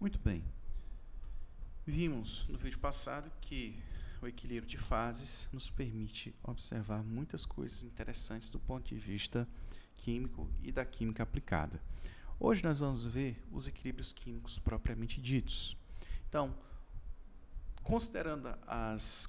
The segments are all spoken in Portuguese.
Muito bem. Vimos no vídeo passado que o equilíbrio de fases nos permite observar muitas coisas interessantes do ponto de vista químico e da química aplicada. Hoje nós vamos ver os equilíbrios químicos propriamente ditos. Então, considerando as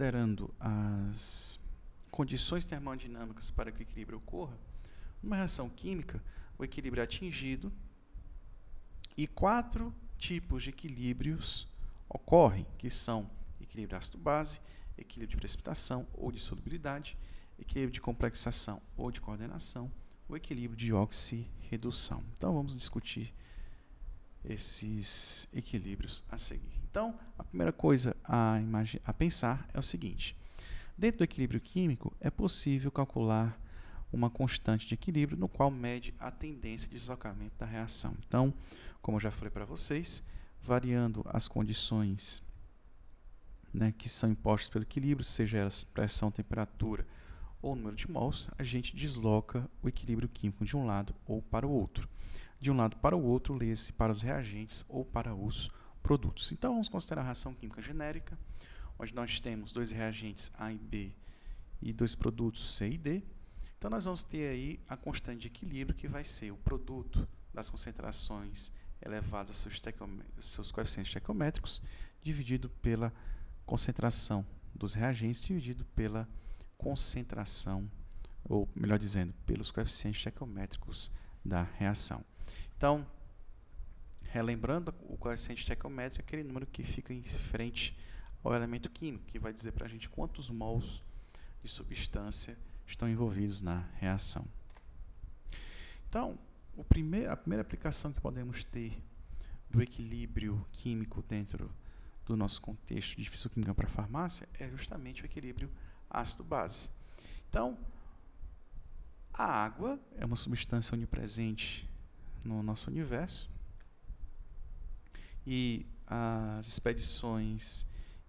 condições termodinâmicas para que o equilíbrio ocorra, numa reação química, o equilíbrio é atingido e 4 tipos de equilíbrios ocorrem, que são equilíbrio ácido-base, equilíbrio de precipitação ou de solubilidade, equilíbrio de complexação ou de coordenação, o equilíbrio de oxirredução. Então, vamos discutir esses equilíbrios a seguir. Então, a primeira coisa a pensar é o seguinte: dentro do equilíbrio químico, é possível calcular uma constante de equilíbrio, no qual mede a tendência de deslocamento da reação. Então, como eu já falei para vocês, variando as condições que são impostas pelo equilíbrio, seja elas pressão, temperatura ou número de mols, a gente desloca o equilíbrio químico de um lado ou para o outro. De um lado para o outro, lê-se para os reagentes ou para os produtos. Então, vamos considerar a reação química genérica, onde nós temos 2 reagentes A e B e 2 produtos C e D. Então, nós vamos ter aí a constante de equilíbrio, que vai ser o produto das concentrações elevadas a seus coeficientes estequiométricos, dividido pela concentração dos reagentes, dividido pela concentração, ou melhor dizendo, pelos coeficientes estequiométricos da reação. Então, relembrando, o coeficiente estequiométrico é aquele número que fica em frente ao elemento químico, que vai dizer para a gente quantos mols de substância estão envolvidos na reação. Então, a primeira aplicação que podemos ter do equilíbrio químico dentro do nosso contexto de físico-química para a farmácia é justamente o equilíbrio ácido-base. Então, a água é uma substância onipresente no nosso universo e as expedições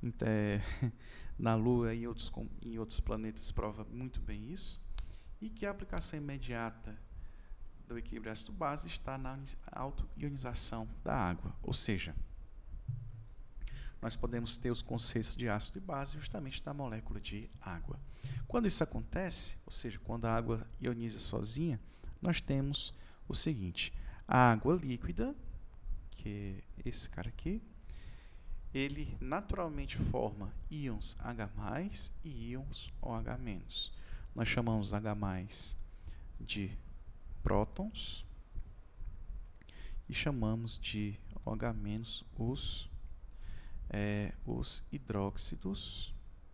na Lua e em outros planetas provam muito bem isso, e que a aplicação imediata do equilíbrio ácido-base está na auto-ionização da água, ou seja, nós podemos ter os conceitos de ácido e base justamente da molécula de água. Quando isso acontece, ou seja, quando a água ioniza sozinha, nós temos o seguinte: a água líquida, que é esse cara aqui, ele naturalmente forma íons H+, e íons OH-. Nós chamamos H+ de prótons e chamamos de OH- os hidróxidos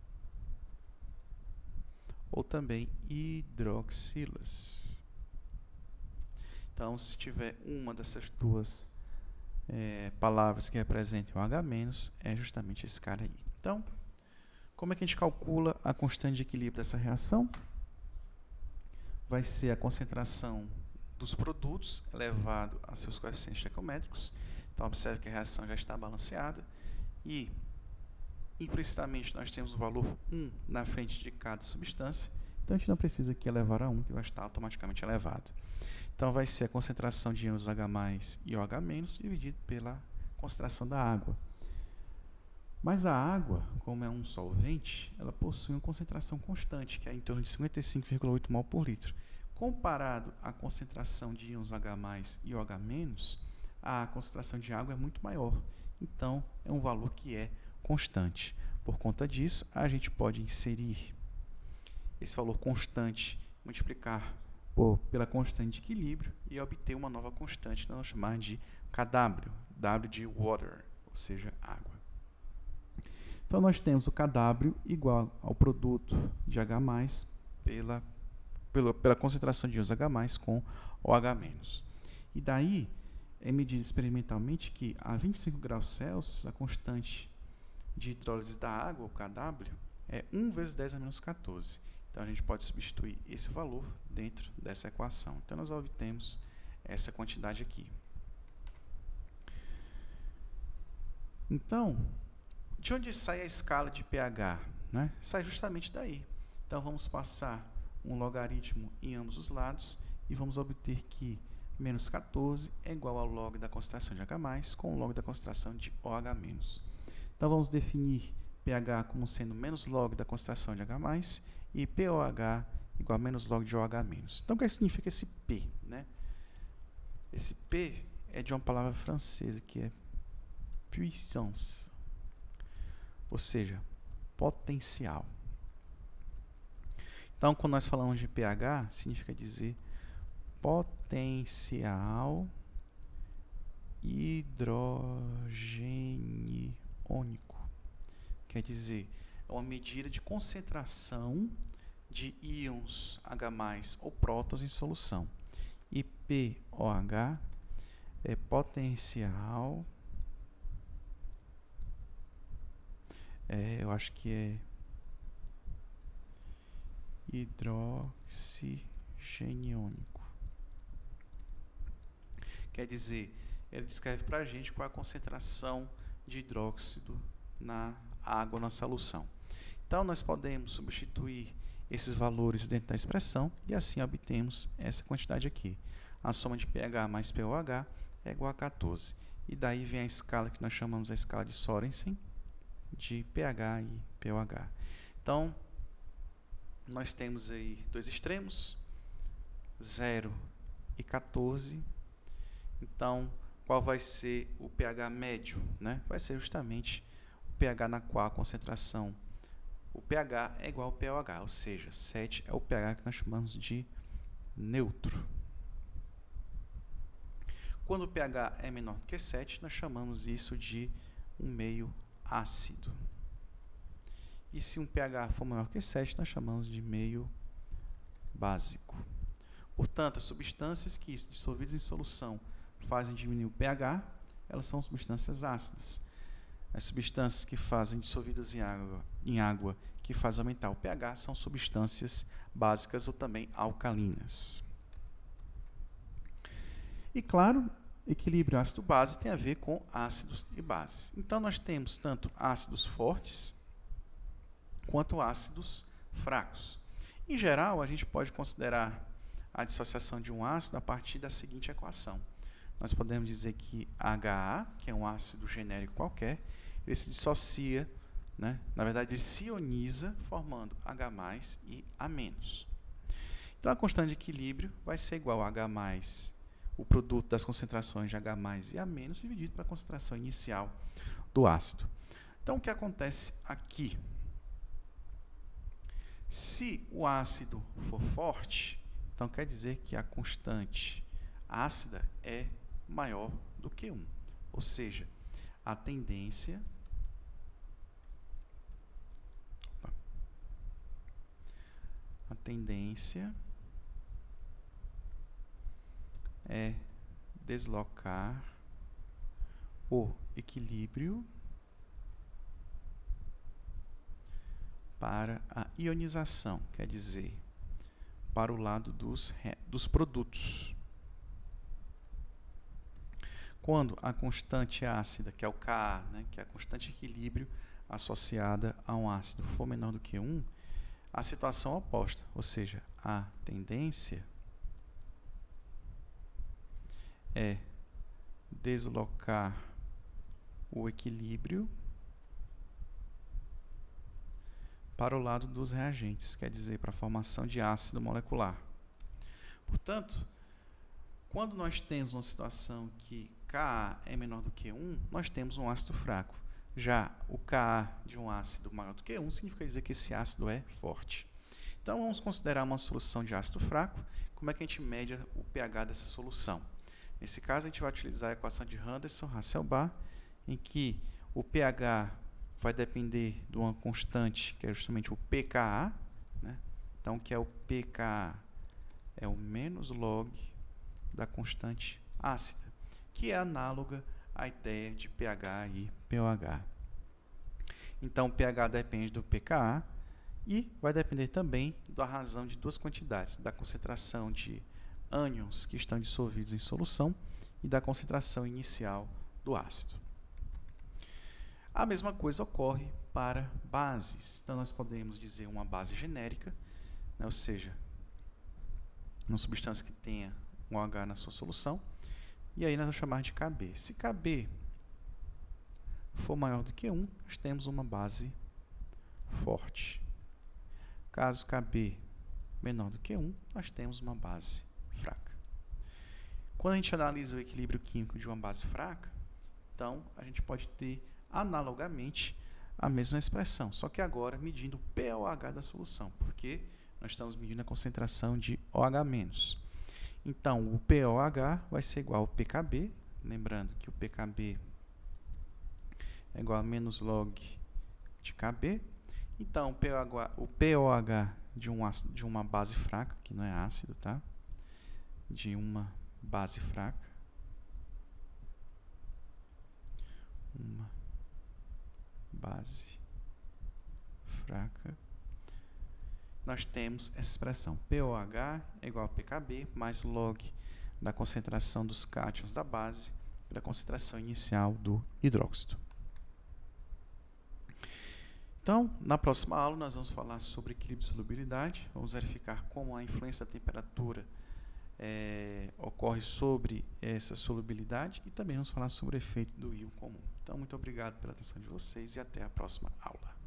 ou também hidroxilas. Então, se tiver uma dessas duas palavras que representem o H-, é justamente esse cara aí. Então, como é que a gente calcula a constante de equilíbrio dessa reação? Vai ser a concentração dos produtos elevado a seus coeficientes estequiométricos. Então, observe que a reação já está balanceada e, implicitamente, nós temos o valor 1 na frente de cada substância. Então, a gente não precisa aqui elevar a 1, que vai estar automaticamente elevado. Então, vai ser a concentração de íons H+ e OH- dividido pela concentração da água. Mas a água, como é um solvente, ela possui uma concentração constante, que é em torno de 55,8 mol por litro. Comparado à concentração de íons H+ e OH-, a concentração de água é muito maior. Então, é um valor que é constante. Por conta disso, a gente pode inserir esse valor constante, multiplicar pela constante de equilíbrio e obter uma nova constante que nós vamos chamar de Kw, W de water, ou seja, água. Então, nós temos o Kw igual ao produto de H+ pela concentração de íons H+ com OH-. E daí, é medido experimentalmente que a 25 graus Celsius, a constante de hidrólise da água, o Kw, é 1 vezes 10 a menos 14. Então, a gente pode substituir esse valor dentro dessa equação. Então, nós obtemos essa quantidade aqui. Então, de onde sai a escala de pH? Sai justamente daí. Então, vamos passar um logaritmo em ambos os lados e vamos obter que menos 14 é igual ao log da concentração de H+, com o log da concentração de OH-. Então, vamos definir pH como sendo menos log da concentração de H+, e POH igual a menos log de OH-. Então, o que significa esse P? Né? Esse P é de uma palavra francesa, que é puissance, ou seja, potencial. Então, quando nós falamos de pH, significa dizer potencial hidrogeniônico. Quer dizer, é uma medida de concentração de íons H+ ou prótons em solução. E POH é potencial, eu acho que é hidroxigeniônico. Quer dizer, ele descreve para a gente qual é a concentração de hidróxido na água, na solução. Então, nós podemos substituir esses valores dentro da expressão e assim obtemos essa quantidade aqui. A soma de pH mais POH é igual a 14. E daí vem a escala que nós chamamos a escala de Sorensen, de pH e POH. Então, nós temos aí dois extremos, 0 e 14. Então, qual vai ser o pH médio? Né? Vai ser justamente o pH na qual a concentração, o pH é igual ao POH, ou seja, 7 é o pH que nós chamamos de neutro. Quando o pH é menor do que 7, nós chamamos isso de um meio ácido. E se um pH for maior que 7, nós chamamos de meio básico. Portanto, as substâncias que, dissolvidas em solução, fazem diminuir o pH, elas são substâncias ácidas. As substâncias que fazem dissolvidas em água que fazem aumentar o pH são substâncias básicas ou também alcalinas. E, claro, equilíbrio ácido-base tem a ver com ácidos e bases. Então, nós temos tanto ácidos fortes quanto ácidos fracos. Em geral, a gente pode considerar a dissociação de um ácido a partir da seguinte equação. Nós podemos dizer que HA, que é um ácido genérico qualquer, ele se dissocia, né? Na verdade, ele se ioniza, formando H+ e A-. Então, a constante de equilíbrio vai ser igual a H+, o produto das concentrações de H+ e A- dividido pela concentração inicial do ácido. Então, o que acontece aqui? Se o ácido for forte, então quer dizer que a constante ácida é maior do que 1. Ou seja, a tendência é deslocar o equilíbrio para a ionização, quer dizer, para o lado dos produtos. Quando a constante ácida, que é o Ka, né, que é a constante de equilíbrio associada a um ácido, for menor do que 1, a situação é oposta, ou seja, a tendência é deslocar o equilíbrio para o lado dos reagentes, quer dizer, para a formação de ácido molecular. Portanto, quando nós temos uma situação que Ka é menor do que 1, nós temos um ácido fraco. Já o Ka de um ácido maior do que 1 significa dizer que esse ácido é forte. Então, vamos considerar uma solução de ácido fraco. Como é que a gente mede o pH dessa solução? Nesse caso, a gente vai utilizar a equação de Henderson-Hasselbalch, em que o pH vai depender de uma constante, que é justamente o pKa, né? Então, o que é o pKa? É o menos log da constante ácida, que é análoga à ideia de pH e pOH. Então, o pH depende do pKa e vai depender também da razão de duas quantidades, da concentração de ânions que estão dissolvidos em solução e da concentração inicial do ácido. A mesma coisa ocorre para bases. Então, nós podemos dizer uma base genérica, né, ou seja, uma substância que tenha um OH na sua solução, e aí nós vamos chamar de Kb. Se Kb for maior do que 1, nós temos uma base forte. Caso Kb menor do que 1, nós temos uma base fraca. Quando a gente analisa o equilíbrio químico de uma base fraca, então a gente pode ter analogamente a mesma expressão, só que agora medindo o pOH da solução, porque nós estamos medindo a concentração de OH-. Então, o pOH vai ser igual ao pKb, lembrando que o pKb é igual a menos log de Kb. Então, o pOH de uma base fraca, que não é ácido, tá? De uma base fraca. Uma base fraca. Nós temos essa expressão pOH é igual a pKb mais log da concentração dos cátions da base pela concentração inicial do hidróxido. Então, na próxima aula, nós vamos falar sobre equilíbrio de solubilidade. Vamos verificar como a influência da temperatura ocorre sobre essa solubilidade e também vamos falar sobre o efeito do íon comum. Então, muito obrigado pela atenção de vocês e até a próxima aula.